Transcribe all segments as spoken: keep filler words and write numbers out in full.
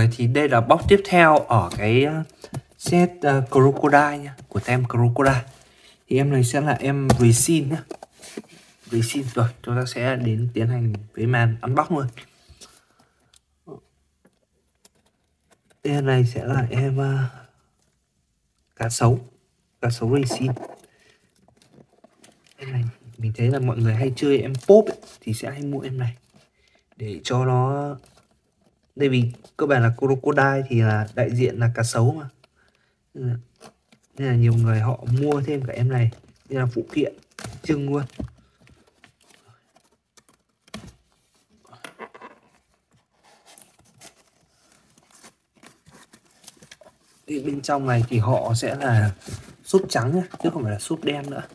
người, thì đây là box tiếp theo ở cái set uh, Crocodile nha, của tem Crocodile. Thì em này sẽ là em Resin nhá. Resin rồi, chúng ta sẽ đến tiến hành với màn unbox luôn. Em này sẽ là em uh, cá sấu, cá sấu Resin. Em này mình thấy là mọi người hay chơi em pop ấy, thì sẽ hay mua em này để cho nó, tại vì cơ bản là Crocodile thì là đại diện là cá sấu mà, nên là, nên là nhiều người họ mua thêm cả em này như là phụ kiện trưng luôn. Thì bên trong này thì họ sẽ là súp trắng nhé, chứ không phải là súp đen nữa.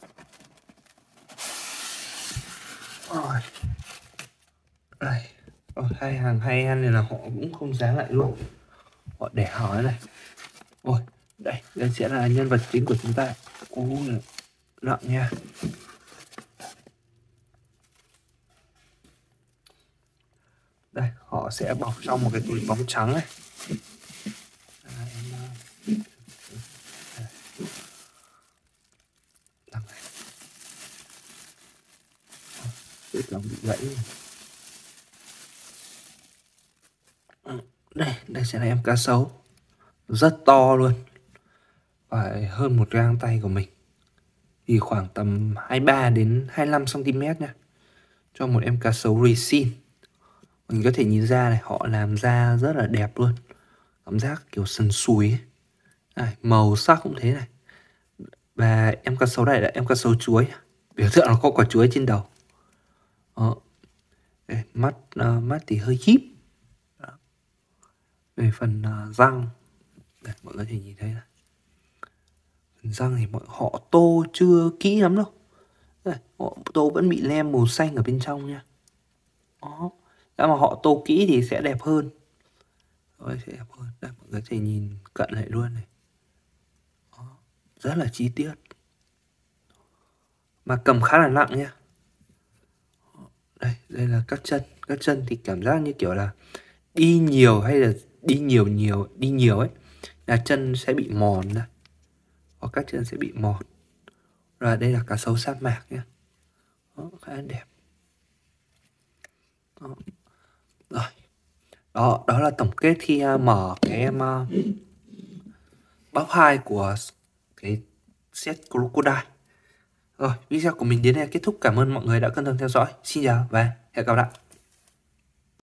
Rồi. Đây. Rồi, hai hàng hai ăn này là họ cũng không dán lại luôn, họ để hỏi này. Ôi, đây, đây sẽ là nhân vật chính của chúng ta. Ôi, nặng nha. Đây, họ sẽ bọc trong một cái túi bóng trắng này. Lòng bị gãy. Đây, đây sẽ là em cá sấu, rất to luôn, phải hơn một gang tay của mình, thì khoảng tầm hai mươi ba đến hai mươi lăm xăng ti mét nha, cho một em cá sấu Resin. Mình có thể nhìn ra này, họ làm da rất là đẹp luôn, cảm giác kiểu sần sùi ấy. À, màu sắc cũng thế này. Và em cá sấu này là em cá sấu chuối, biểu tượng là có quả chuối trên đầu. Đó. Đây, mắt uh, mắt thì hơi híp. Đó. Về phần uh, răng, đây, mọi người có thể nhìn thấy này. Phần răng thì mọi họ tô chưa kỹ lắm đâu. Đây, họ tô vẫn bị lem màu xanh ở bên trong nha. Đó. Nếu mà họ tô kỹ thì sẽ đẹp hơn. Rồi, sẽ đẹp hơn. Đây, mọi người có thể nhìn cận lại luôn này. Đó. Rất là chi tiết. Mà cầm khá là nặng nha. Đây, đây là các chân. Các chân thì cảm giác như kiểu là đi nhiều hay là đi nhiều nhiều, đi nhiều ấy, là chân sẽ bị mòn đây. Hoặc các chân sẽ bị mòn. Rồi đây là cá sấu sa mạc nhé. Đó, khá là đẹp. Đó. Rồi. Đó, đó là tổng kết khi uh, mở cái em uh, box hai của cái set Crocodile. Rồi, video của mình đến đây kết thúc. Cảm ơn mọi người đã quan tâm theo dõi. Xin chào và hẹn gặp lại.